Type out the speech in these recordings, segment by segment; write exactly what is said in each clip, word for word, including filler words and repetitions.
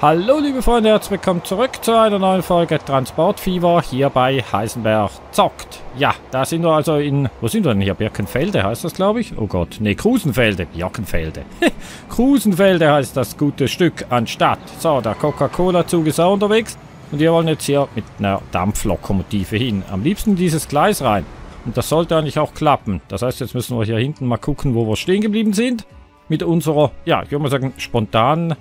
Hallo liebe Freunde, herzlich willkommen zurück zu einer neuen Folge Transportfieber hier bei Heisenberg zockt. Ja, da sind wir also in, wo sind wir denn hier? Birkenfelde heißt das, glaube ich. Oh Gott, ne, Krusenfelde, Birkenfelde. Krusenfelde heißt das gute Stück anstatt. So, der Coca-Cola-Zug ist auch unterwegs und wir wollen jetzt hier mit einer Dampflokomotive hin. Am liebsten dieses Gleis rein. Und das sollte eigentlich auch klappen. Das heißt, jetzt müssen wir hier hinten mal gucken, wo wir stehen geblieben sind. Mit unserer, ja, ich würde mal sagen, spontanen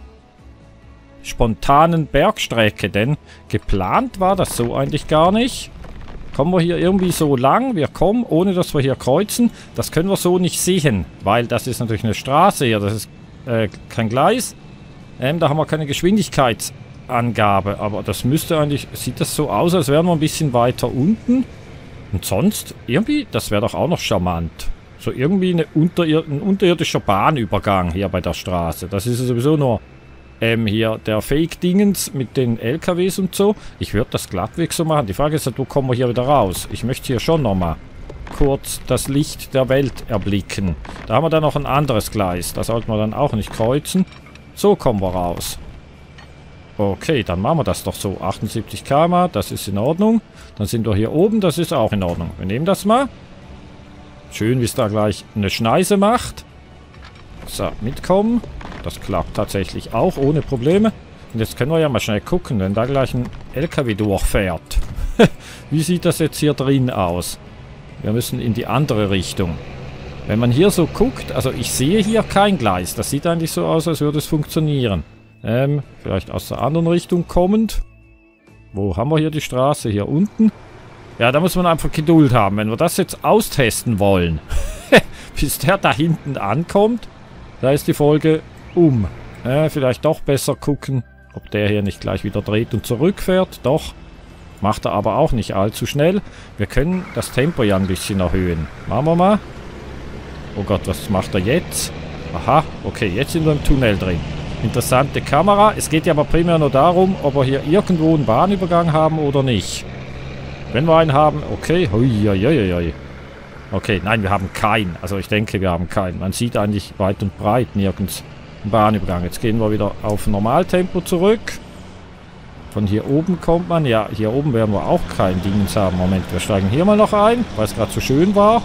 spontanen Bergstrecke, denn geplant war das so eigentlich gar nicht. Kommen wir hier irgendwie so lang, wir kommen, ohne dass wir hier kreuzen, das können wir so nicht sehen, weil das ist natürlich eine Straße hier, das ist äh, kein Gleis. Ähm, da haben wir keine Geschwindigkeitsangabe, aber das müsste eigentlich, sieht das so aus, als wären wir ein bisschen weiter unten. Und sonst, irgendwie, das wäre doch auch noch charmant. So irgendwie eine unterir ein unterirdischer Bahnübergang hier bei der Straße, das ist ja sowieso nur Ähm, hier der Fake-Dingens mit den L K Ws und so. Ich würde das glattweg so machen. Die Frage ist, wo kommen wir hier wieder raus? Ich möchte hier schon nochmal kurz das Licht der Welt erblicken. Da haben wir dann noch ein anderes Gleis. Da sollten wir dann auch nicht kreuzen. So kommen wir raus. Okay, dann machen wir das doch so. achtundsiebzig Kilometer pro Stunde, das ist in Ordnung. Dann sind wir hier oben, das ist auch in Ordnung. Wir nehmen das mal. Schön, wie es da gleich eine Schneise macht. So, mitkommen. Das klappt tatsächlich auch ohne Probleme. Und jetzt können wir ja mal schnell gucken, wenn da gleich ein L K W durchfährt. Wie sieht das jetzt hier drin aus? Wir müssen in die andere Richtung. Wenn man hier so guckt, also ich sehe hier kein Gleis. Das sieht eigentlich so aus, als würde es funktionieren. Ähm, vielleicht aus der anderen Richtung kommend. Wo haben wir hier die Straße? Hier unten. Ja, da muss man einfach Geduld haben. Wenn wir das jetzt austesten wollen, bis der da hinten ankommt, da ist die Folge um. Äh, vielleicht doch besser gucken, ob der hier nicht gleich wieder dreht und zurückfährt. Doch. Macht er aber auch nicht allzu schnell. Wir können das Tempo ja ein bisschen erhöhen. Machen wir mal. Oh Gott, was macht er jetzt? Aha, okay, jetzt sind wir im Tunnel drin. Interessante Kamera. Es geht ja aber primär nur darum, ob wir hier irgendwo einen Bahnübergang haben oder nicht. Wenn wir einen haben, okay. Hui, hui, hui, hui. Okay, nein, wir haben keinen. Also ich denke, wir haben keinen. Man sieht eigentlich weit und breit nirgends einen Bahnübergang. Jetzt gehen wir wieder auf Normaltempo zurück. Von hier oben kommt man. Ja, hier oben werden wir auch kein Dingens haben. Moment, wir steigen hier mal noch ein, weil es gerade so schön war.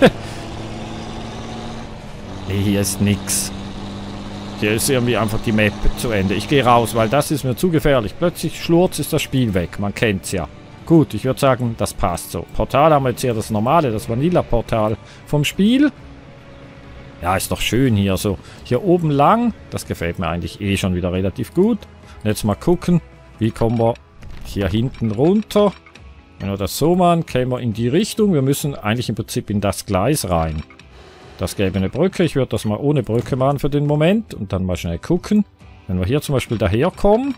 Nee, hier ist nix. Hier ist irgendwie einfach die Map zu Ende. Ich gehe raus, weil das ist mir zu gefährlich. Plötzlich schlurz ist das Spiel weg. Man kennt's ja. Gut, ich würde sagen, das passt so. Portal haben wir jetzt hier das normale, das Vanilla-Portal vom Spiel. Ja, ist doch schön hier so. Hier oben lang, das gefällt mir eigentlich eh schon wieder relativ gut. Und jetzt mal gucken, wie kommen wir hier hinten runter. Wenn wir das so machen, kämen wir in die Richtung. Wir müssen eigentlich im Prinzip in das Gleis rein. Das gäbe eine Brücke. Ich würde das mal ohne Brücke machen für den Moment. Und dann mal schnell gucken. Wenn wir hier zum Beispiel daherkommen,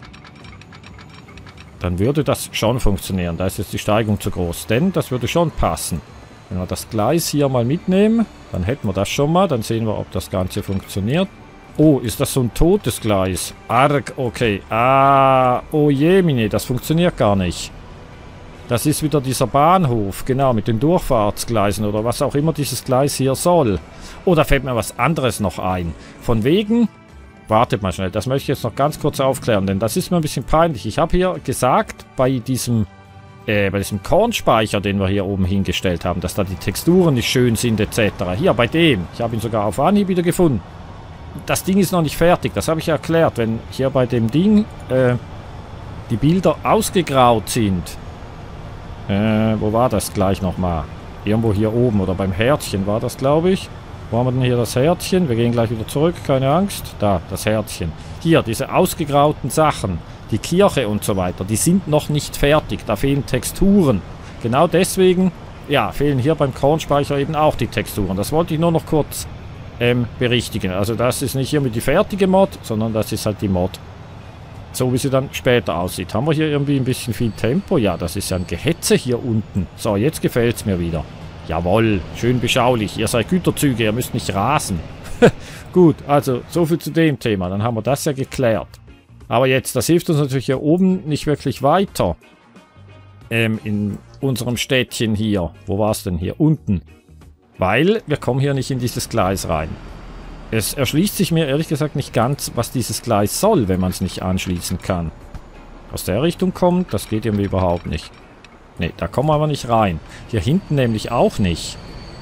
dann würde das schon funktionieren. Da ist jetzt die Steigung zu groß, denn das würde schon passen. Wenn wir das Gleis hier mal mitnehmen, dann hätten wir das schon mal. Dann sehen wir, ob das Ganze funktioniert. Oh, ist das so ein totes Gleis? Arg, okay. Ah, oh je, mine, das funktioniert gar nicht. Das ist wieder dieser Bahnhof, genau, mit den Durchfahrtsgleisen oder was auch immer dieses Gleis hier soll. Oh, da fällt mir was anderes noch ein. Von wegen... Wartet mal schnell, das möchte ich jetzt noch ganz kurz aufklären, denn das ist mir ein bisschen peinlich. Ich habe hier gesagt, bei diesem, äh, bei diesem Kornspeicher, den wir hier oben hingestellt haben, dass da die Texturen nicht schön sind et cetera. Hier, bei dem, ich habe ihn sogar auf Anhieb wieder gefunden. Das Ding ist noch nicht fertig, das habe ich ja erklärt. Wenn hier bei dem Ding äh, die Bilder ausgegraut sind, äh, wo war das gleich nochmal? Irgendwo hier oben oder beim Herzchen war das, glaube ich. Wo haben wir denn hier das Herzchen? Wir gehen gleich wieder zurück, keine Angst. Da, das Herzchen. Hier, diese ausgegrauten Sachen, die Kirche und so weiter, die sind noch nicht fertig. Da fehlen Texturen. Genau deswegen, ja, fehlen hier beim Kornspeicher eben auch die Texturen. Das wollte ich nur noch kurz ähm, berichtigen. Also das ist nicht irgendwie die fertige Mod, sondern das ist halt die Mod, so wie sie dann später aussieht. Haben wir hier irgendwie ein bisschen viel Tempo? Ja, das ist ja ein Gehetze hier unten. So, jetzt gefällt es mir wieder. Jawohl, schön beschaulich. Ihr seid Güterzüge, ihr müsst nicht rasen. Gut, also so viel zu dem Thema. Dann haben wir das ja geklärt. Aber jetzt, das hilft uns natürlich hier oben nicht wirklich weiter. Ähm, in unserem Städtchen hier. Wo war es denn hier? Unten. Weil wir kommen hier nicht in dieses Gleis rein. Es erschließt sich mir ehrlich gesagt nicht ganz, was dieses Gleis soll, wenn man es nicht anschließen kann. Aus der Richtung kommt, das geht irgendwie überhaupt nicht. Ne, da kommen wir aber nicht rein. Hier hinten nämlich auch nicht.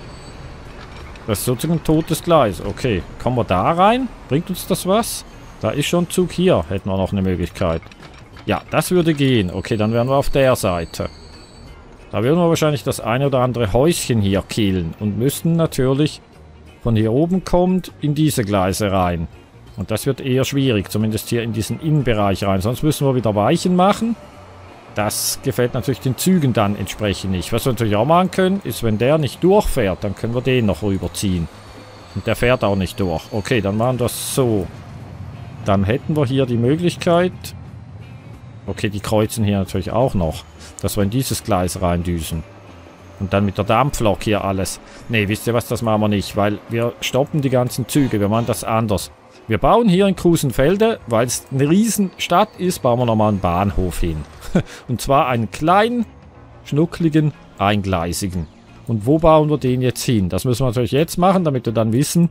Das ist sozusagen ein totes Gleis. Okay, kommen wir da rein? Bringt uns das was? Da ist schon ein Zug hier. Hätten wir noch eine Möglichkeit. Ja, das würde gehen. Okay, dann wären wir auf der Seite. Da würden wir wahrscheinlich das eine oder andere Häuschen hier killen. Und müssten natürlich von hier oben kommt in diese Gleise rein. Und das wird eher schwierig. Zumindest hier in diesen Innenbereich rein. Sonst müssen wir wieder Weichen machen. Das gefällt natürlich den Zügen dann entsprechend nicht. Was wir natürlich auch machen können, ist, wenn der nicht durchfährt, dann können wir den noch rüberziehen. Und der fährt auch nicht durch. Okay, dann machen wir das so. Dann hätten wir hier die Möglichkeit... Okay, die kreuzen hier natürlich auch noch. Dass wir in dieses Gleis reindüsen. Und dann mit der Dampflok hier alles. Ne, wisst ihr was, das machen wir nicht. Weil wir stoppen die ganzen Züge. Wir machen das anders. Wir bauen hier in Krusenfelde, weil es eine riesen Stadt ist, bauen wir nochmal einen Bahnhof hin. Und zwar einen kleinen, schnuckligen, eingleisigen. Und wo bauen wir den jetzt hin? Das müssen wir natürlich jetzt machen, damit wir dann wissen,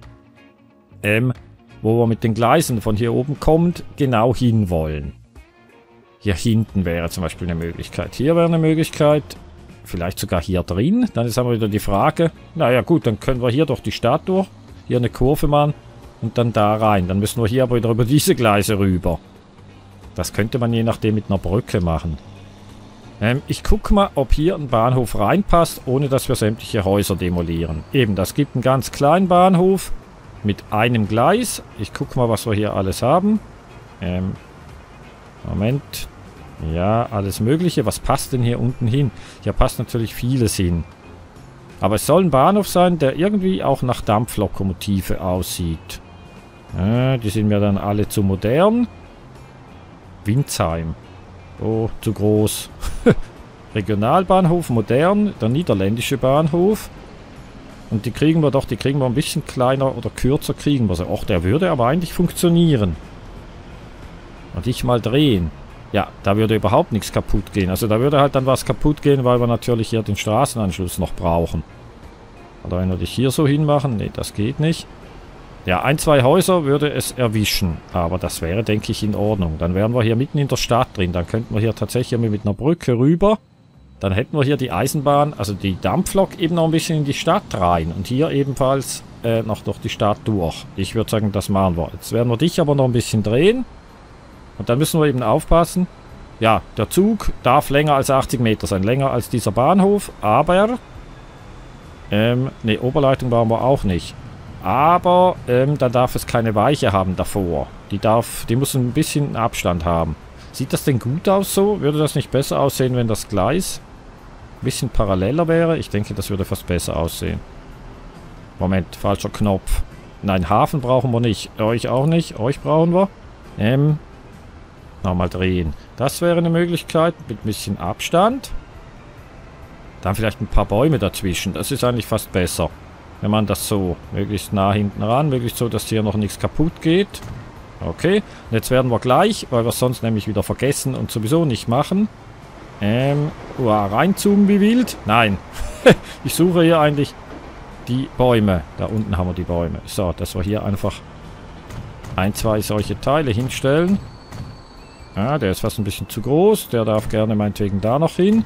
ähm, wo wir mit den Gleisen von hier oben kommend genau hin wollen. Hier hinten wäre zum Beispiel eine Möglichkeit. Hier wäre eine Möglichkeit, vielleicht sogar hier drin. Dann ist aber wieder die Frage, naja gut, dann können wir hier durch die Stadt durch, hier eine Kurve machen und dann da rein. Dann müssen wir hier aber wieder über diese Gleise rüber. Das könnte man je nachdem mit einer Brücke machen. Ähm, ich gucke mal, ob hier ein Bahnhof reinpasst, ohne dass wir sämtliche Häuser demolieren. Eben, das gibt einen ganz kleinen Bahnhof mit einem Gleis. Ich gucke mal, was wir hier alles haben. Ähm, Moment. Ja, alles Mögliche. Was passt denn hier unten hin? Hier passt natürlich vieles hin. Aber es soll ein Bahnhof sein, der irgendwie auch nach Dampflokomotive aussieht. Äh, die sind mir dann alle zu modern. Windsheim. Oh, zu groß. Regionalbahnhof, modern. Der niederländische Bahnhof. Und die kriegen wir doch, die kriegen wir ein bisschen kleiner oder kürzer kriegen wir sie. Och, der würde aber eigentlich funktionieren. Und ich mal drehen. Ja, da würde überhaupt nichts kaputt gehen. Also da würde halt dann was kaputt gehen, weil wir natürlich hier den Straßenanschluss noch brauchen. Oder wenn wir dich hier so hinmachen. Ne, das geht nicht. Ja, ein, zwei Häuser würde es erwischen. Aber das wäre, denke ich, in Ordnung. Dann wären wir hier mitten in der Stadt drin. Dann könnten wir hier tatsächlich mit einer Brücke rüber. Dann hätten wir hier die Eisenbahn, also die Dampflok eben noch ein bisschen in die Stadt rein. Und hier ebenfalls äh, noch durch die Stadt durch. Ich würde sagen, das machen wir. Jetzt werden wir dich aber noch ein bisschen drehen. Und dann müssen wir eben aufpassen. Ja, der Zug darf länger als achtzig Meter sein. Länger als dieser Bahnhof. Aber... Ähm, ne, Oberleitung bauen wir auch nicht. Aber ähm, dann darf es keine Weiche haben davor. Die darf, die muss ein bisschen Abstand haben. Sieht das denn gut aus so? Würde das nicht besser aussehen, wenn das Gleis ein bisschen paralleler wäre? Ich denke, das würde fast besser aussehen. Moment, falscher Knopf. Nein, Hafen brauchen wir nicht. Euch auch nicht. Euch brauchen wir. Ähm... Nochmal drehen. Das wäre eine Möglichkeit mit ein bisschen Abstand. Dann vielleicht ein paar Bäume dazwischen. Das ist eigentlich fast besser. Wenn man das so möglichst nah hinten ran, möglichst so, dass hier noch nichts kaputt geht. Okay. Und jetzt werden wir gleich, weil wir es sonst nämlich wieder vergessen und sowieso nicht machen. Ähm, uah, reinzoomen wie wild. Nein. Ich suche hier eigentlich die Bäume. Da unten haben wir die Bäume. So, dass wir hier einfach ein, zwei solche Teile hinstellen. Ja, der ist fast ein bisschen zu groß. Der darf gerne meinetwegen da noch hin.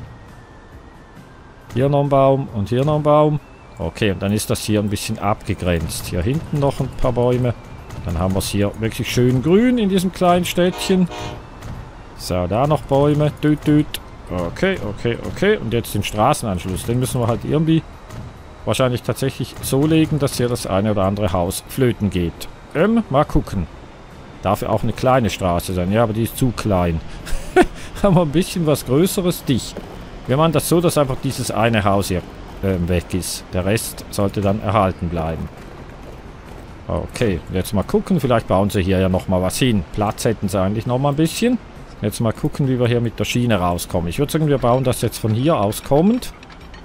Hier noch ein Baum und hier noch ein Baum. Okay, und dann ist das hier ein bisschen abgegrenzt. Hier hinten noch ein paar Bäume. Dann haben wir es hier wirklich schön grün in diesem kleinen Städtchen. So, da noch Bäume. Düt, düt. Okay, okay, okay. Und jetzt den Straßenanschluss. Den müssen wir halt irgendwie wahrscheinlich tatsächlich so legen, dass hier das eine oder andere Haus flöten geht. Ähm, mal gucken. Darf ja auch eine kleine Straße sein. Ja, aber die ist zu klein. Haben wir ein bisschen was Größeres? Dich. Wir machen das so, dass einfach dieses eine Haus hier äh, weg ist. Der Rest sollte dann erhalten bleiben. Okay, jetzt mal gucken. Vielleicht bauen sie hier ja nochmal was hin. Platz hätten sie eigentlich nochmal ein bisschen. Jetzt mal gucken, wie wir hier mit der Schiene rauskommen. Ich würde sagen, wir bauen das jetzt von hier aus kommend.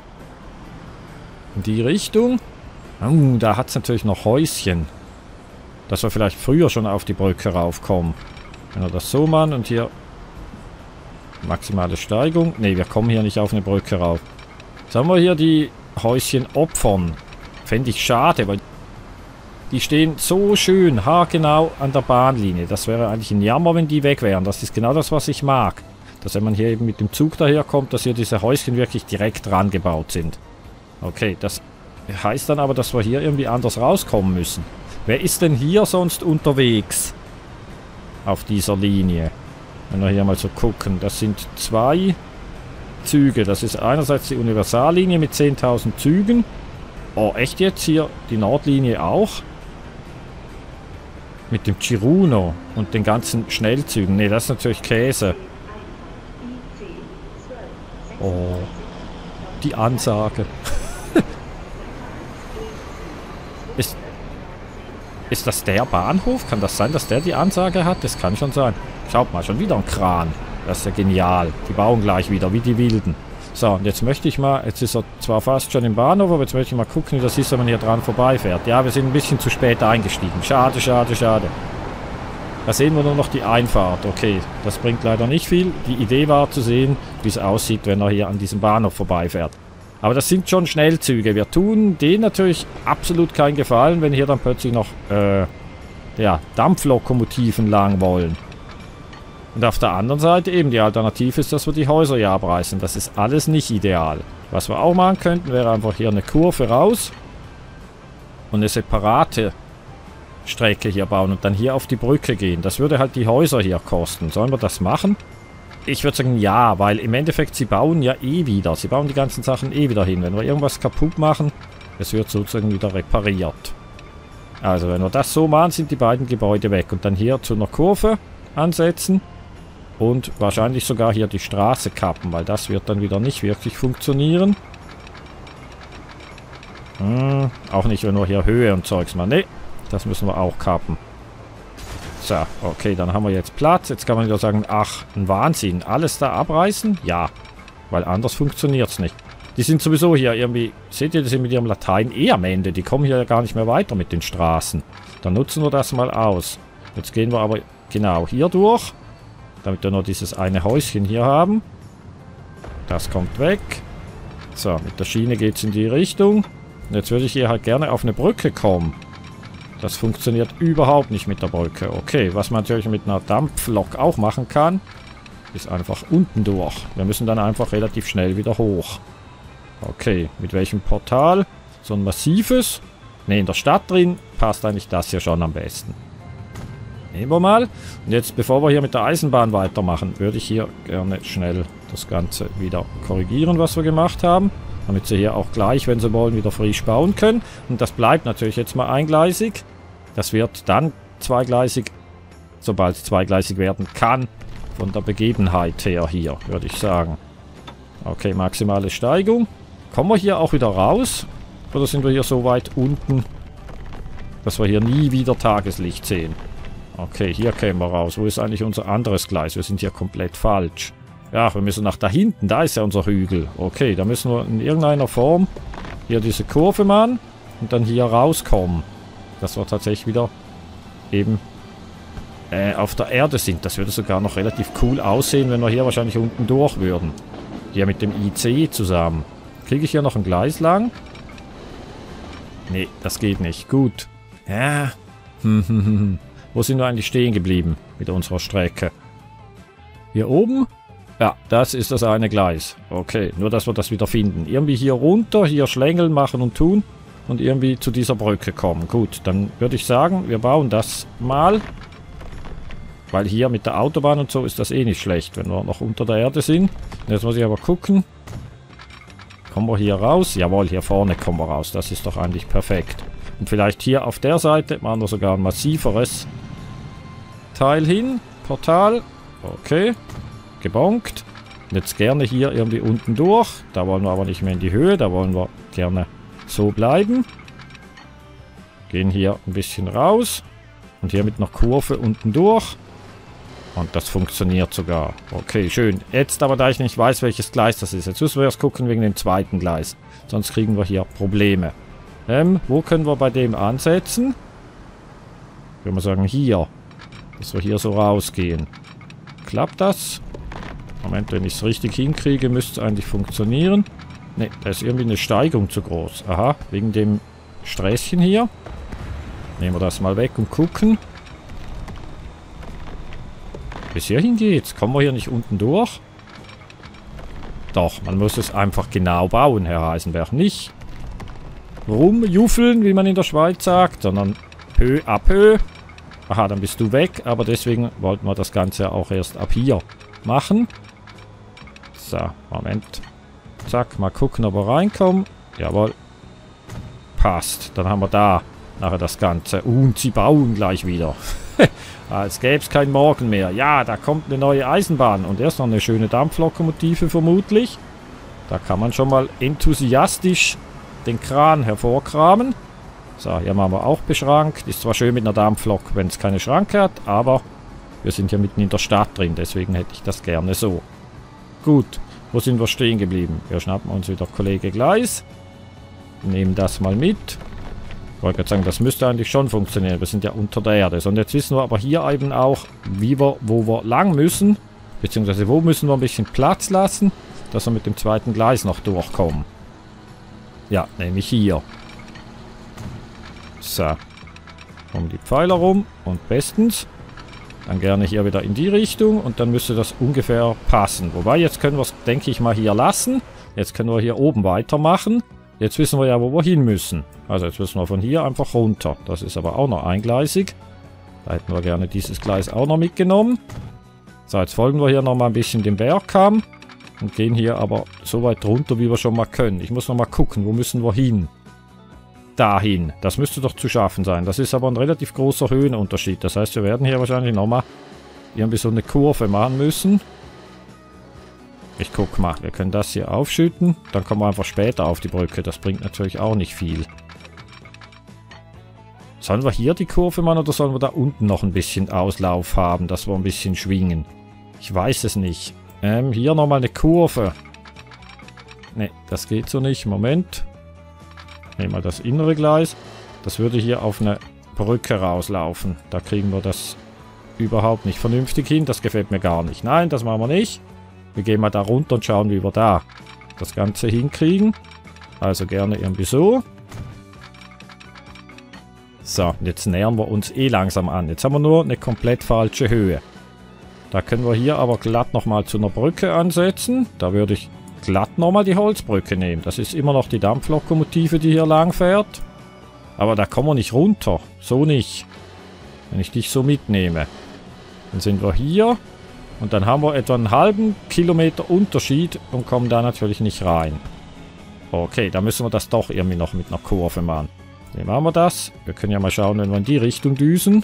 In die Richtung. Oh, da hat es natürlich noch Häuschen. Dass wir vielleicht früher schon auf die Brücke raufkommen. Wenn wir das so machen und hier maximale Steigung. Ne, wir kommen hier nicht auf eine Brücke rauf. Sollen wir hier die Häuschen opfern? Fände ich schade, weil Die stehen so schön haargenau an der Bahnlinie. Das wäre eigentlich ein Jammer, wenn die weg wären. Das ist genau das, was ich mag. Dass wenn man hier eben mit dem Zug daherkommt, dass hier diese Häuschen wirklich direkt dran gebaut sind. Okay, das heißt dann aber, dass wir hier irgendwie anders rauskommen müssen. Wer ist denn hier sonst unterwegs? Auf dieser Linie. Wenn wir hier mal so gucken. Das sind zwei Züge. Das ist einerseits die Universallinie mit zehntausend Zügen. Oh, echt jetzt hier die Nordlinie auch? Mit dem Chiruno und den ganzen Schnellzügen. Ne, das ist natürlich Käse. Oh, die Ansage. ist, ist das der Bahnhof? Kann das sein, dass der die Ansage hat? Das kann schon sein. Schaut mal, schon wieder ein Kran. Das ist ja genial. Die bauen gleich wieder, wie die Wilden. So, und jetzt möchte ich mal, jetzt ist er zwar fast schon im Bahnhof, aber jetzt möchte ich mal gucken, wie das ist, wenn man hier dran vorbeifährt. Ja, wir sind ein bisschen zu spät eingestiegen. Schade, schade, schade. Da sehen wir nur noch die Einfahrt. Okay, das bringt leider nicht viel. Die Idee war zu sehen, wie es aussieht, wenn er hier an diesem Bahnhof vorbeifährt. Aber das sind schon Schnellzüge. Wir tun denen natürlich absolut keinen Gefallen, wenn hier dann plötzlich noch äh, ja, Dampflokomotiven lang wollen. Und auf der anderen Seite eben die Alternative ist, dass wir die Häuser hier abreißen. Das ist alles nicht ideal. Was wir auch machen könnten, wäre einfach hier eine Kurve raus und eine separate Strecke hier bauen und dann hier auf die Brücke gehen. Das würde halt die Häuser hier kosten. Sollen wir das machen? Ich würde sagen ja, weil im Endeffekt sie bauen ja eh wieder. Sie bauen die ganzen Sachen eh wieder hin. Wenn wir irgendwas kaputt machen, es wird sozusagen wieder repariert. Also wenn wir das so machen, sind die beiden Gebäude weg. Und dann hier zu einer Kurve ansetzen. Und wahrscheinlich sogar hier die Straße kappen, weil das wird dann wieder nicht wirklich funktionieren. Hm, auch nicht, wenn wir hier Höhe und Zeugs machen. Ne, das müssen wir auch kappen. So, okay, dann haben wir jetzt Platz. Jetzt kann man wieder sagen, ach, ein Wahnsinn. Alles da abreißen? Ja, weil anders funktioniert es nicht. Die sind sowieso hier irgendwie, seht ihr, die sind mit ihrem Latein eh am Ende. Die kommen hier ja gar nicht mehr weiter mit den Straßen. Dann nutzen wir das mal aus. Jetzt gehen wir aber genau hier durch. Damit wir nur dieses eine Häuschen hier haben. Das kommt weg. So, mit der Schiene geht es in die Richtung. Und jetzt würde ich hier halt gerne auf eine Brücke kommen. Das funktioniert überhaupt nicht mit der Brücke. Okay, was man natürlich mit einer Dampflok auch machen kann, ist einfach unten durch. Wir müssen dann einfach relativ schnell wieder hoch. Okay, mit welchem Portal? So ein massives. Ne, in der Stadt drin passt eigentlich das hier schon am besten. Nehmen wir mal. Und jetzt, bevor wir hier mit der Eisenbahn weitermachen, würde ich hier gerne schnell das Ganze wieder korrigieren, was wir gemacht haben. Damit sie hier auch gleich, wenn sie wollen, wieder frisch bauen können. Und das bleibt natürlich jetzt mal eingleisig. Das wird dann zweigleisig, sobald es zweigleisig werden kann, von der Begebenheit her hier, würde ich sagen. Okay, maximale Steigung. Kommen wir hier auch wieder raus? Oder sind wir hier so weit unten, dass wir hier nie wieder Tageslicht sehen? Okay, hier kämen wir raus. Wo ist eigentlich unser anderes Gleis? Wir sind hier komplett falsch. Ja, wir müssen nach da hinten. Da ist ja unser Hügel. Okay, da müssen wir in irgendeiner Form hier diese Kurve machen und dann hier rauskommen. Dass wir tatsächlich wieder eben äh, auf der Erde sind. Das würde sogar noch relativ cool aussehen, wenn wir hier wahrscheinlich unten durch würden. Hier mit dem I C zusammen. Kriege ich hier noch ein Gleis lang? Nee, das geht nicht. Gut. Ja. Hm, hm, hm. Wo sind wir eigentlich stehen geblieben mit unserer Strecke? Hier oben? Ja, das ist das eine Gleis. Okay, nur dass wir das wieder finden. Irgendwie hier runter, hier schlängeln, machen und tun und irgendwie zu dieser Brücke kommen. Gut, dann würde ich sagen, wir bauen das mal. Weil hier mit der Autobahn und so ist das eh nicht schlecht, wenn wir noch unter der Erde sind. Jetzt muss ich aber gucken. Kommen wir hier raus? Jawohl, hier vorne kommen wir raus. Das ist doch eigentlich perfekt. Und vielleicht hier auf der Seite machen wir sogar ein massiveres Teil hin. Portal. Okay. Gebonkt. Und jetzt gerne hier irgendwie unten durch. Da wollen wir aber nicht mehr in die Höhe. Da wollen wir gerne so bleiben. Gehen hier ein bisschen raus. Und hier mit einer Kurve unten durch. Und das funktioniert sogar. Okay, schön. Jetzt aber, da ich nicht weiß, welches Gleis das ist. Jetzt müssen wir erst gucken wegen dem zweiten Gleis. Sonst kriegen wir hier Probleme. Ähm, wo können wir bei dem ansetzen? Ich würde mal sagen, hier. Dass wir hier so rausgehen. Klappt das? Moment, wenn ich es richtig hinkriege, müsste es eigentlich funktionieren. Ne, da ist irgendwie eine Steigung zu groß. Aha, wegen dem Sträßchen hier. Nehmen wir das mal weg und gucken. Bis hierhin geht's. Kommen wir hier nicht unten durch? Doch, man muss es einfach genau bauen, Herr Heisenberg. Nicht rumjuffeln, wie man in der Schweiz sagt, sondern peu à peu. Aha, dann bist du weg, aber deswegen wollten wir das Ganze auch erst ab hier machen. So, Moment. Zack, mal gucken, ob wir reinkommen. Jawohl. Passt. Dann haben wir da nachher das Ganze. Und sie bauen gleich wieder. Als gäbe es kein Morgen mehr. Ja, da kommt eine neue Eisenbahn. Und erst noch eine schöne Dampflokomotive vermutlich. Da kann man schon mal enthusiastisch den Kran hervorkramen. So, hier haben wir auch beschrankt. Ist zwar schön mit einer Dampflok, wenn es keine Schranke hat, aber wir sind ja mitten in der Stadt drin. Deswegen hätte ich das gerne so. Gut, wo sind wir stehen geblieben? Wir schnappen uns wieder Kollege Gleis. Nehmen das mal mit. Ich wollte gerade sagen, das müsste eigentlich schon funktionieren. Wir sind ja unter der Erde. Und jetzt wissen wir aber hier eben auch, wie wir, wo wir lang müssen. Beziehungsweise wo müssen wir ein bisschen Platz lassen, dass wir mit dem zweiten Gleis noch durchkommen. Ja, nämlich hier. So. Um die Pfeiler rum und bestens. Dann gerne hier wieder in die Richtung und dann müsste das ungefähr passen. Wobei, jetzt können wir es, denke ich mal, hier lassen. Jetzt können wir hier oben weitermachen. Jetzt wissen wir ja, wo wir hin müssen. Also jetzt müssen wir von hier einfach runter. Das ist aber auch noch eingleisig. Da hätten wir gerne dieses Gleis auch noch mitgenommen. So, jetzt folgen wir hier noch mal ein bisschen dem Bergkamm. Und gehen hier aber so weit runter, wie wir schon mal können. Ich muss noch mal gucken, wo müssen wir hin? Dahin. Das müsste doch zu schaffen sein. Das ist aber ein relativ großer Höhenunterschied. Das heißt, wir werden hier wahrscheinlich noch mal irgendwie so eine Kurve machen müssen. Ich guck mal, wir können das hier aufschütten. Dann kommen wir einfach später auf die Brücke. Das bringt natürlich auch nicht viel. Sollen wir hier die Kurve machen oder sollen wir da unten noch ein bisschen Auslauf haben, dass wir ein bisschen schwingen? Ich weiß es nicht. Ähm, hier nochmal eine Kurve. Ne, das geht so nicht. Moment. Nehmen wir das innere Gleis. Das würde hier auf eine Brücke rauslaufen. Da kriegen wir das überhaupt nicht vernünftig hin. Das gefällt mir gar nicht. Nein, das machen wir nicht. Wir gehen mal da runter und schauen, wie wir da das Ganze hinkriegen. Also gerne irgendwie so. So, jetzt nähern wir uns eh langsam an. Jetzt haben wir nur eine komplett falsche Höhe. Da können wir hier aber glatt nochmal zu einer Brücke ansetzen. Da würde ich glatt nochmal die Holzbrücke nehmen. Das ist immer noch die Dampflokomotive, die hier lang fährt. Aber da kommen wir nicht runter. So nicht. Wenn ich dich so mitnehme. Dann sind wir hier. Und dann haben wir etwa einen halben Kilometer Unterschied und kommen da natürlich nicht rein. Okay, da müssen wir das doch irgendwie noch mit einer Kurve machen. Wie machen wir das? Wir können ja mal schauen, wenn wir in die Richtung düsen.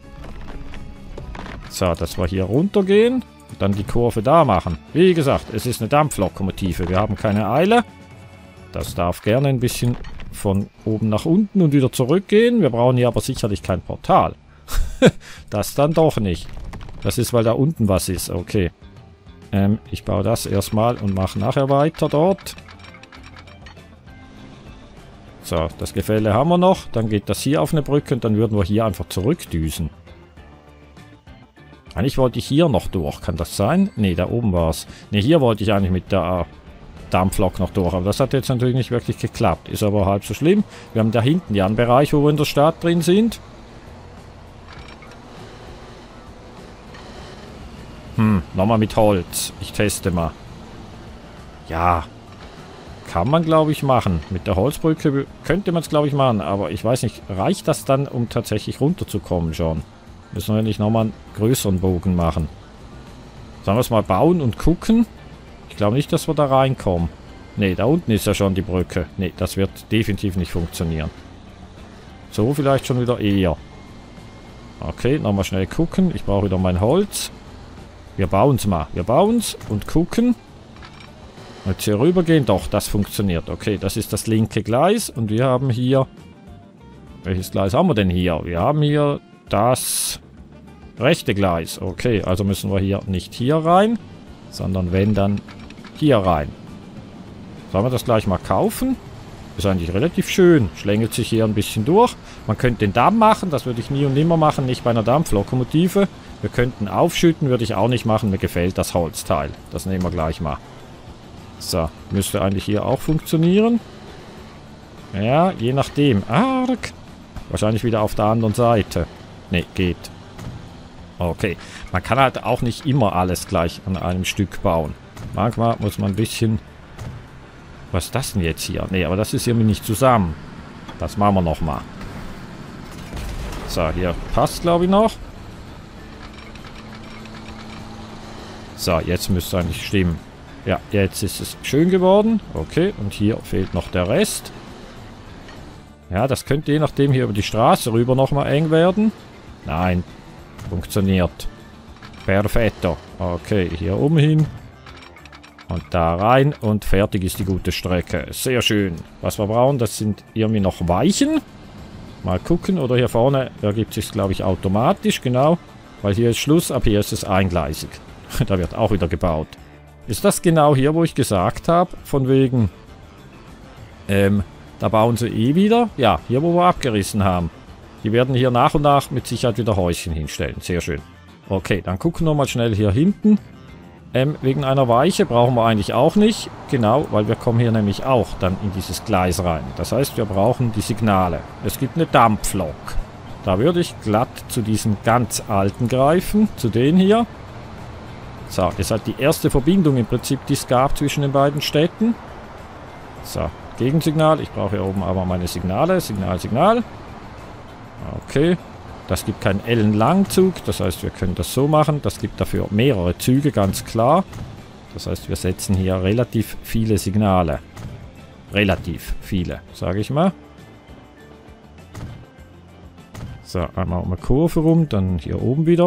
So, dass wir hier runtergehen und dann die Kurve da machen. Wie gesagt, es ist eine Dampflokomotive. Wir haben keine Eile. Das darf gerne ein bisschen von oben nach unten und wieder zurückgehen. Wir brauchen hier aber sicherlich kein Portal. Das dann doch nicht. Das ist, weil da unten was ist. Okay. Ähm, ich baue das erstmal und mache nachher weiter dort. So, das Gefälle haben wir noch. Dann geht das hier auf eine Brücke und dann würden wir hier einfach zurückdüsen. Eigentlich wollte ich hier noch durch. Kann das sein? Ne, da oben war es. Ne, hier wollte ich eigentlich mit der Dampflok noch durch. Aber das hat jetzt natürlich nicht wirklich geklappt. Ist aber halb so schlimm. Wir haben da hinten ja einen Bereich, wo wir in der Stadt drin sind. Hm, nochmal mit Holz. Ich teste mal. Ja. Kann man, glaube ich, machen. Mit der Holzbrücke könnte man es, glaube ich, machen. Aber ich weiß nicht, reicht das dann, um tatsächlich runterzukommen schon? Müssen wir nicht nochmal einen größeren Bogen machen. Sollen wir es mal bauen und gucken? Ich glaube nicht, dass wir da reinkommen. Ne, da unten ist ja schon die Brücke. Ne, das wird definitiv nicht funktionieren. So vielleicht schon wieder eher. Okay, nochmal schnell gucken. Ich brauche wieder mein Holz. Wir bauen es mal. Wir bauen es und gucken. Jetzt hier rüber gehen. Doch, das funktioniert. Okay, das ist das linke Gleis. Und wir haben hier... Welches Gleis haben wir denn hier? Wir haben hier das rechte Gleis. Okay, also müssen wir hier nicht hier rein, sondern wenn, dann hier rein. Sollen wir das gleich mal kaufen? Ist eigentlich relativ schön. Schlängelt sich hier ein bisschen durch. Man könnte den Damm machen. Das würde ich nie und nimmer machen. Nicht bei einer Dampflokomotive. Wir könnten aufschütten. Würde ich auch nicht machen. Mir gefällt das Holzteil. Das nehmen wir gleich mal. So. Müsste eigentlich hier auch funktionieren. Ja, je nachdem. Arg. Wahrscheinlich wieder auf der anderen Seite. Ne, geht. Okay. Man kann halt auch nicht immer alles gleich an einem Stück bauen. Manchmal muss man ein bisschen... Was ist das denn jetzt hier? Ne, aber das ist irgendwie nicht zusammen. Das machen wir nochmal. So, hier passt, glaube ich, noch. So, jetzt müsste es eigentlich stimmen. Ja, jetzt ist es schön geworden. Okay, und hier fehlt noch der Rest. Ja, das könnte je nachdem hier über die Straße rüber nochmal eng werden. Nein, funktioniert. Perfetto. Okay, hier oben hin. Und da rein und fertig ist die gute Strecke. Sehr schön. Was wir brauchen, das sind irgendwie noch Weichen. Mal gucken, oder hier vorne ergibt sich, glaube ich, automatisch, genau. Weil hier ist Schluss, ab hier ist es eingleisig. Da wird auch wieder gebaut. Ist das genau hier, wo ich gesagt habe, von wegen, ähm, da bauen sie eh wieder? Ja, hier, wo wir abgerissen haben. Die werden hier nach und nach mit Sicherheit wieder Häuschen hinstellen. Sehr schön. Okay, dann gucken wir mal schnell hier hinten. Ähm, wegen einer Weiche brauchen wir eigentlich auch nicht. Genau, weil wir kommen hier nämlich auch dann in dieses Gleis rein. Das heißt, wir brauchen die Signale. Es gibt eine Dampflok. Da würde ich glatt zu diesen ganz alten greifen. Zu denen hier. So, das ist halt die erste Verbindung im Prinzip, die es gab zwischen den beiden Städten. So, Gegensignal. Ich brauche hier oben aber meine Signale. Signal, Signal. Okay. Das gibt keinen ellenlangen Zug. Das heißt, wir können das so machen. Das gibt dafür mehrere Züge, ganz klar. Das heißt, wir setzen hier relativ viele Signale. Relativ viele, sage ich mal. So, einmal um eine Kurve rum. Dann hier oben wieder.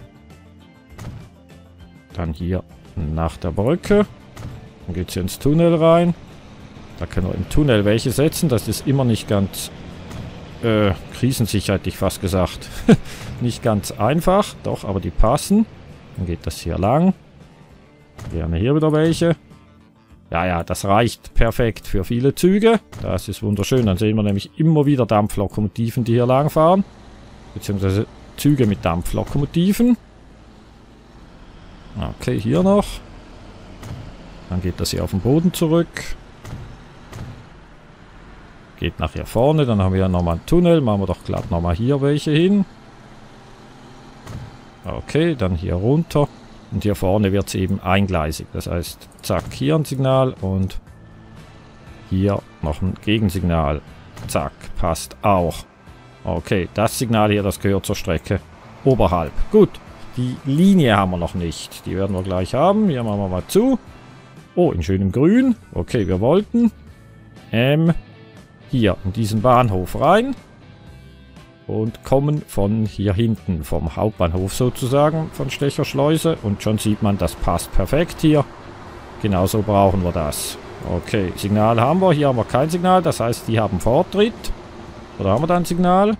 Dann hier nach der Brücke. Dann geht es hier ins Tunnel rein. Da können wir im Tunnel welche setzen. Das ist immer nicht ganz... Äh, krisensicher hätte ich fast gesagt. Nicht ganz einfach. Doch, aber die passen. Dann geht das hier lang. Gerne hier wieder welche. Ja, ja, das reicht perfekt für viele Züge. Das ist wunderschön. Dann sehen wir nämlich immer wieder Dampflokomotiven, die hier lang fahren. Beziehungsweise Züge mit Dampflokomotiven. Okay, hier noch. Dann geht das hier auf den Boden zurück. Geht nach hier vorne. Dann haben wir ja nochmal einen Tunnel. Machen wir doch glatt nochmal hier welche hin. Okay, dann hier runter. Und hier vorne wird es eben eingleisig. Das heißt, zack, hier ein Signal und hier noch ein Gegensignal. Zack, passt auch. Okay, das Signal hier, das gehört zur Strecke oberhalb. Gut. Die Linie haben wir noch nicht. Die werden wir gleich haben. Hier machen wir mal zu. Oh, in schönem Grün. Okay, wir wollten ähm, hier in diesen Bahnhof rein. Und kommen von hier hinten, vom Hauptbahnhof sozusagen, von Stecherschleuse. Und schon sieht man, das passt perfekt hier. Genauso brauchen wir das. Okay, Signal haben wir. Hier haben wir kein Signal. Das heißt, die haben Vortritt. Oder haben wir da ein Signal?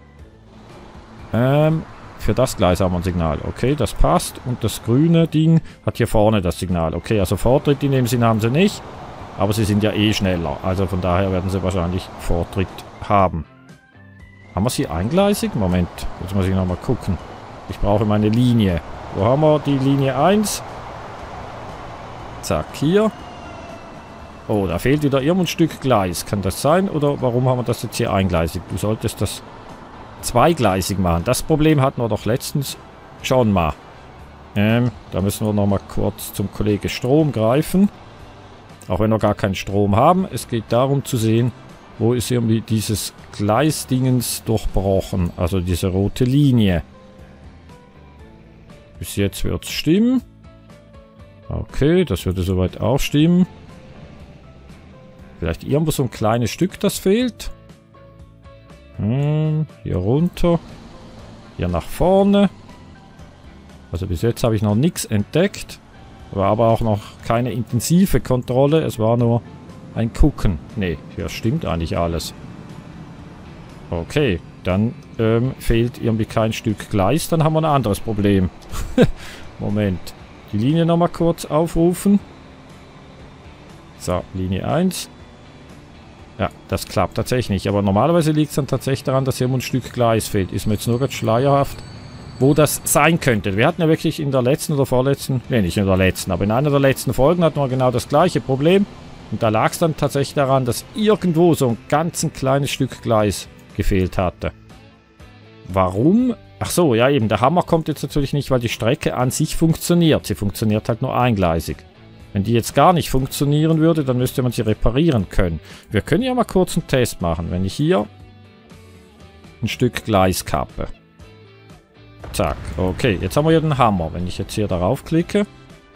Ähm... Für das Gleis haben wir ein Signal. Okay, das passt. Und das grüne Ding hat hier vorne das Signal. Okay, also Vortritt in dem Sinne haben sie nicht. Aber sie sind ja eh schneller. Also von daher werden sie wahrscheinlich Vortritt haben. Haben wir sie eingleisig? Moment, jetzt muss ich nochmal gucken. Ich brauche meine Linie. Wo haben wir die Linie eins? Zack, hier. Oh, da fehlt wieder irgendein Stück Gleis. Kann das sein? Oder warum haben wir das jetzt hier eingleisig? Du solltest das... zweigleisig machen. Das Problem hatten wir doch letztens schon mal. Ähm, da müssen wir noch mal kurz zum Kollege Strom greifen. Auch wenn wir gar keinen Strom haben. Es geht darum zu sehen, wo ist irgendwie dieses Gleisdingens durchbrochen. Also diese rote Linie. Bis jetzt wird es stimmen. Okay, das würde soweit auch stimmen. Vielleicht irgendwo so ein kleines Stück, das fehlt. Hm, hier runter. Hier nach vorne. Also bis jetzt habe ich noch nichts entdeckt. War aber auch noch keine intensive Kontrolle. Es war nur ein Gucken. Ne, hier stimmt eigentlich alles. Okay, dann ähm, fehlt irgendwie kein Stück Gleis. Dann haben wir ein anderes Problem. Moment. Die Linie nochmal kurz aufrufen. So, Linie eins. Ja, das klappt tatsächlich nicht. Aber normalerweise liegt es dann tatsächlich daran, dass hier ein Stück Gleis fehlt. Ist mir jetzt nur ganz schleierhaft, wo das sein könnte. Wir hatten ja wirklich in der letzten oder vorletzten, ne, nicht in der letzten, aber in einer der letzten Folgen hatten wir genau das gleiche Problem. Und da lag es dann tatsächlich daran, dass irgendwo so ein ganz ein kleines Stück Gleis gefehlt hatte. Warum? Ach so, ja eben, der Hammer kommt jetzt natürlich nicht, weil die Strecke an sich funktioniert. Sie funktioniert halt nur eingleisig. Wenn die jetzt gar nicht funktionieren würde, dann müsste man sie reparieren können. Wir können ja mal kurz einen Test machen. Wenn ich hier ein Stück Gleis kappe. Zack, okay, jetzt haben wir hier den Hammer. Wenn ich jetzt hier darauf klicke.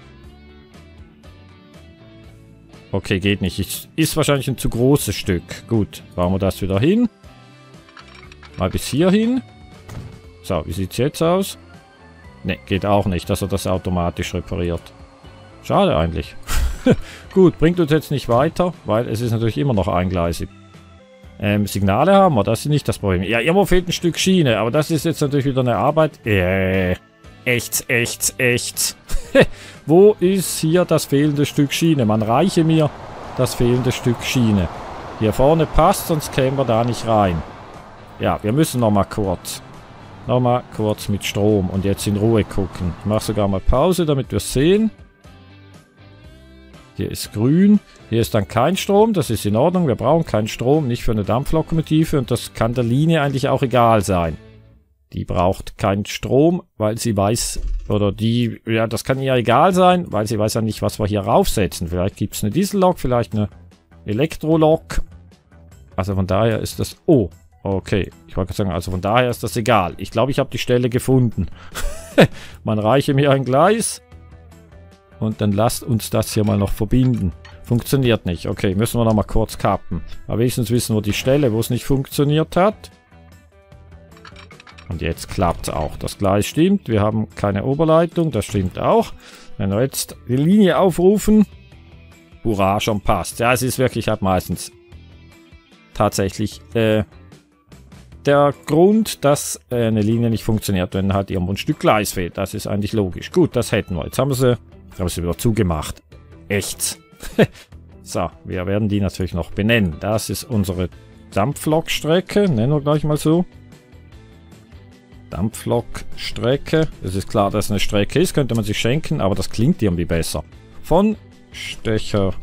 Okay, geht nicht. Ist, ist wahrscheinlich ein zu großes Stück. Gut, bauen wir das wieder hin. Mal bis hier hin. So, wie sieht es jetzt aus? Ne, geht auch nicht, dass er das automatisch repariert. Schade eigentlich. Gut, bringt uns jetzt nicht weiter, weil es ist natürlich immer noch eingleisig. Ähm, Signale haben wir, das ist nicht das Problem. Ja, irgendwo fehlt ein Stück Schiene, aber das ist jetzt natürlich wieder eine Arbeit. Äh, echt, echt, echt. Wo ist hier das fehlende Stück Schiene? Man reiche mir das fehlende Stück Schiene. Hier vorne passt, sonst kämen wir da nicht rein. Ja, wir müssen nochmal kurz. Nochmal kurz mit Strom und jetzt in Ruhe gucken. Ich mache sogar mal Pause, damit wir es sehen. Hier ist grün. Hier ist dann kein Strom. Das ist in Ordnung. Wir brauchen keinen Strom. Nicht für eine Dampflokomotive. Und das kann der Linie eigentlich auch egal sein. Die braucht keinen Strom, weil sie weiß... Oder die... Ja, das kann ihr egal sein, weil sie weiß ja nicht, was wir hier raufsetzen. Vielleicht gibt es eine Diesellok, vielleicht eine Elektrolok. Also von daher ist das... Oh, okay. Ich wollte sagen, also von daher ist das egal. Ich glaube, ich habe die Stelle gefunden. Man reiche mir ein Gleis. Und dann lasst uns das hier mal noch verbinden. Funktioniert nicht. Okay, müssen wir noch mal kurz kappen. Aber wenigstens wissen wir die Stelle, wo es nicht funktioniert hat. Und jetzt klappt es auch. Das Gleis stimmt. Wir haben keine Oberleitung. Das stimmt auch. Wenn wir jetzt die Linie aufrufen. Hurra, schon passt. Ja, es ist wirklich halt meistens tatsächlich äh, der Grund, dass äh, eine Linie nicht funktioniert, wenn halt irgendwo ein Stück Gleis fehlt. Das ist eigentlich logisch. Gut, das hätten wir. Jetzt haben wir sie... Ich habe sie wieder zugemacht. Echt. So, wir werden die natürlich noch benennen. Das ist unsere Dampflokstrecke. Nennen wir gleich mal so. Dampflokstrecke. Es ist klar, dass es eine Strecke ist. Könnte man sich schenken, aber das klingt irgendwie besser. Von Stecher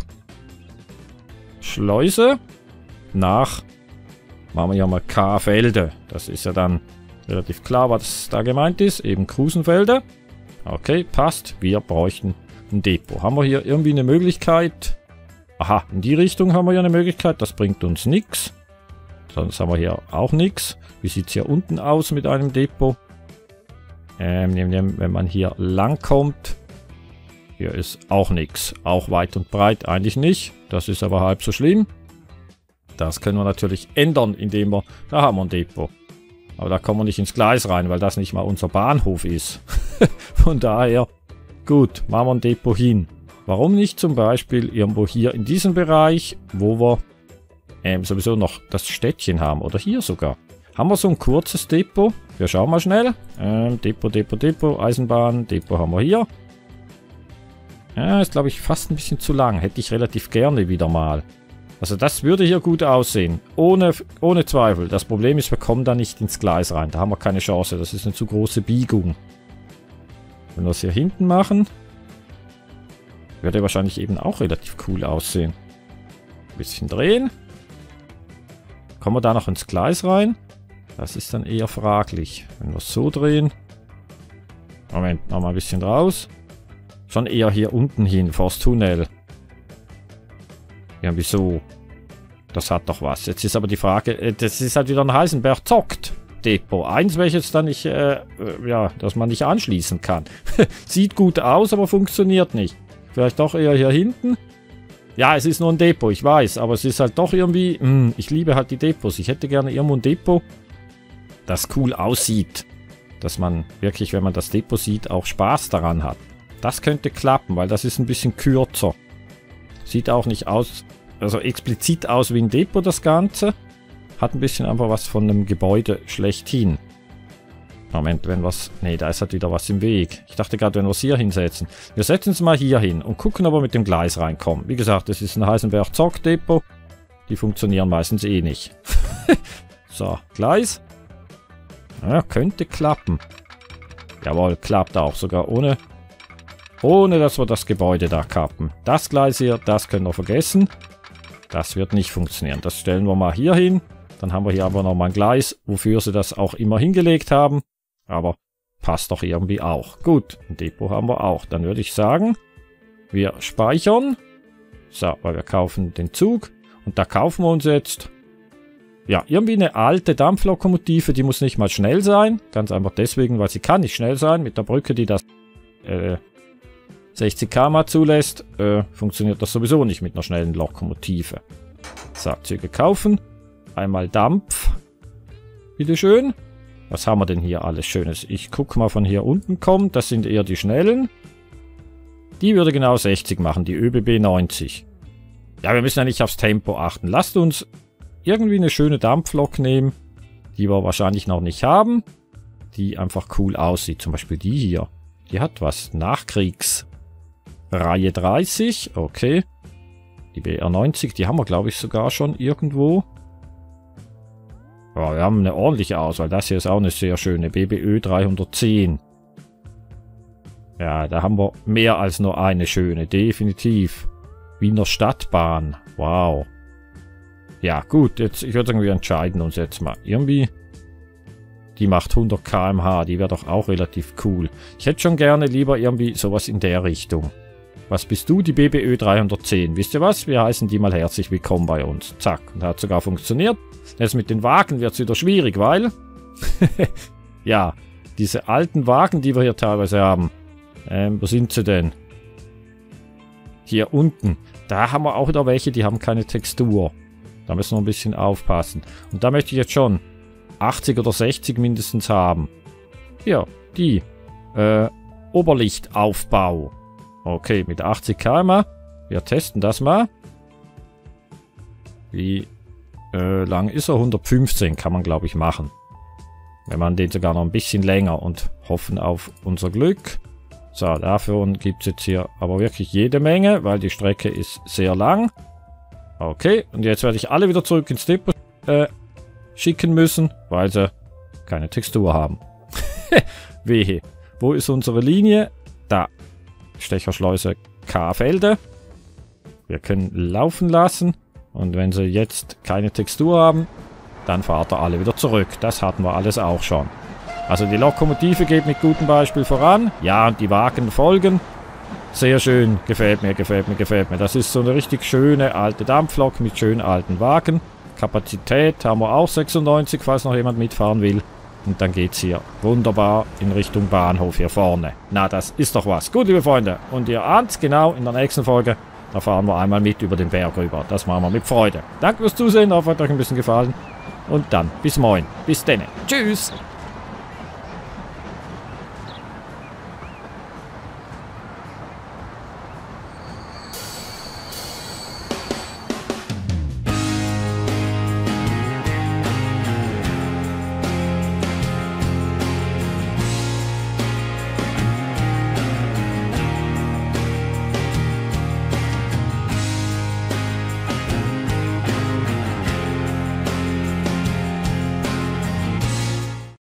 Schleuse nach, machen wir ja mal K-Felde. Das ist ja dann relativ klar, was da gemeint ist. Eben Krusenfelde. Okay, passt. Wir bräuchten ein Depot. Haben wir hier irgendwie eine Möglichkeit? Aha, in die Richtung haben wir ja eine Möglichkeit. Das bringt uns nichts. Sonst haben wir hier auch nichts. Wie sieht es hier unten aus mit einem Depot? Ähm, wenn man hier lang kommt. Hier ist auch nichts. Auch weit und breit eigentlich nicht. Das ist aber halb so schlimm. Das können wir natürlich ändern, indem wir... Da haben wir ein Depot. Aber da kommen wir nicht ins Gleis rein, weil das nicht mal unser Bahnhof ist. Von daher, gut, machen wir ein Depot hin. Warum nicht zum Beispiel irgendwo hier in diesem Bereich, wo wir ähm, sowieso noch das Städtchen haben. Oder hier sogar. Haben wir so ein kurzes Depot? Wir schauen mal schnell. Ähm, Depot, Depot, Depot, Eisenbahn, Depot haben wir hier. Ja, ist glaube ich fast ein bisschen zu lang. Hätte ich relativ gerne wieder mal. Also das würde hier gut aussehen. Ohne, ohne Zweifel. Das Problem ist, wir kommen da nicht ins Gleis rein. Da haben wir keine Chance. Das ist eine zu große Biegung. Wenn wir es hier hinten machen, würde wahrscheinlich eben auch relativ cool aussehen. Ein bisschen drehen. Kommen wir da noch ins Gleis rein? Das ist dann eher fraglich. Wenn wir es so drehen. Moment, nochmal ein bisschen raus. Schon eher hier unten hin, vors Tunnel. Ja, wieso? Das hat doch was. Jetzt ist aber die Frage, das ist halt wieder ein Heisenberg zockt Depot. Eins, welches dann nicht, äh, ja, dass man nicht anschließen kann. Sieht gut aus, aber funktioniert nicht. Vielleicht doch eher hier hinten. Ja, es ist nur ein Depot, ich weiß, aber es ist halt doch irgendwie, mh, ich liebe halt die Depots. Ich hätte gerne irgendwo ein Depot, das cool aussieht. Dass man wirklich, wenn man das Depot sieht, auch Spaß daran hat. Das könnte klappen, weil das ist ein bisschen kürzer. Sieht auch nicht aus, also explizit aus wie ein Depot das Ganze. Hat ein bisschen einfach was von einem Gebäude schlechthin. Moment, wenn was... Ne, da ist halt wieder was im Weg. Ich dachte gerade, wenn wir es hier hinsetzen. Wir setzen es mal hier hin und gucken, ob wir mit dem Gleis reinkommen. Wie gesagt, das ist ein Heisenberg Zock Depot. Die funktionieren meistens eh nicht. So, Gleis. Ja, könnte klappen. Jawohl, klappt auch. Sogar ohne... Ohne, dass wir das Gebäude da kappen. Das Gleis hier, das können wir vergessen. Das wird nicht funktionieren. Das stellen wir mal hier hin. Dann haben wir hier aber nochmal ein Gleis, wofür sie das auch immer hingelegt haben. Aber passt doch irgendwie auch. Gut, ein Depot haben wir auch. Dann würde ich sagen, wir speichern. So, weil wir kaufen den Zug. Und da kaufen wir uns jetzt, ja, irgendwie eine alte Dampflokomotive. Die muss nicht mal schnell sein. Ganz einfach deswegen, weil sie kann nicht schnell sein. Mit der Brücke, die das äh, sechzig Kilometer pro Stunde zulässt, äh, funktioniert das sowieso nicht mit einer schnellen Lokomotive. So, Züge kaufen. Einmal Dampf. Bitteschön. Was haben wir denn hier alles Schönes? Ich gucke mal, von hier unten kommt. Das sind eher die schnellen. Die würde genau sechzig machen, die ÖBB neunzig. Ja, wir müssen ja nicht aufs Tempo achten. Lasst uns irgendwie eine schöne Dampflok nehmen, die wir wahrscheinlich noch nicht haben. Die einfach cool aussieht. Zum Beispiel die hier. Die hat was. Nachkriegs. Reihe dreißig. Okay. Die B R neunzig, die haben wir, glaube ich, sogar schon irgendwo. Ja, wir haben eine ordentliche Auswahl. Das hier ist auch eine sehr schöne. B B Ö dreihundertzehn. Ja, da haben wir mehr als nur eine schöne. Definitiv. Wiener Stadtbahn. Wow. Ja, gut. Jetzt, ich würde sagen, wir entscheiden uns jetzt mal. Irgendwie. Die macht hundert Kilometer pro Stunde. Die wäre doch auch relativ cool. Ich hätte schon gerne lieber irgendwie sowas in der Richtung. Was bist du? Die B B Ö dreihundertzehn. Wisst ihr was? Wir heißen die mal herzlich willkommen bei uns. Zack. Und hat sogar funktioniert. Jetzt mit den Wagen wird es wieder schwierig, weil... ja, diese alten Wagen, die wir hier teilweise haben. Ähm, wo sind sie denn? Hier unten. Da haben wir auch wieder welche, die haben keine Textur. Da müssen wir ein bisschen aufpassen. Und da möchte ich jetzt schon achtzig oder sechzig mindestens haben. Hier, die. Äh, Oberlichtaufbau. Okay, mit achtzig Kilometer pro Stunde. Wir testen das mal. Wie äh, lang ist er? hundertfünfzehn kann man, glaube ich, machen. Wenn man den sogar noch ein bisschen länger und hoffen auf unser Glück. So, davon gibt es jetzt hier aber wirklich jede Menge, weil die Strecke ist sehr lang. Okay, und jetzt werde ich alle wieder zurück ins Depot äh, schicken müssen, weil sie keine Textur haben. Wehe. Wo ist unsere Linie? Da. Stecherschleuse K-Felde. Wir können laufen lassen. Und wenn sie jetzt keine Textur haben, dann fahrt er alle wieder zurück. Das hatten wir alles auch schon. Also die Lokomotive geht mit gutem Beispiel voran. Ja, und die Wagen folgen. Sehr schön. Gefällt mir, gefällt mir, gefällt mir. Das ist so eine richtig schöne alte Dampflok mit schönen alten Wagen. Kapazität haben wir auch sechsundneunzig, falls noch jemand mitfahren will. Und dann geht es hier wunderbar in Richtung Bahnhof hier vorne. Na, das ist doch was. Gut, liebe Freunde. Und ihr ahnt's genau, in der nächsten Folge, da fahren wir einmal mit über den Berg rüber. Das machen wir mit Freude. Danke fürs Zusehen, hoffe, hat euch ein bisschen gefallen. Und dann bis morgen. Bis denne. Tschüss.